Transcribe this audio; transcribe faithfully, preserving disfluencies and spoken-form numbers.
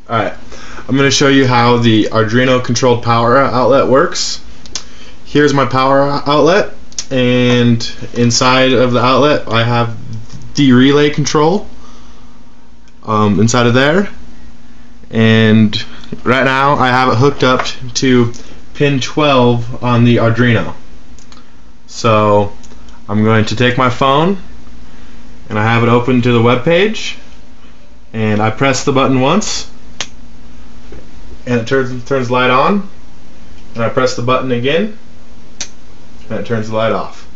Alright, I'm going to show you how the Arduino controlled power outlet works. Here's my power outlet, and inside of the outlet I have the relay control um, inside of there, and right now I have it hooked up to pin twelve on the Arduino. So I'm going to take my phone and I have it open to the web page, and I press the button once and it turns turns the light on, and I press the button again and it turns the light off.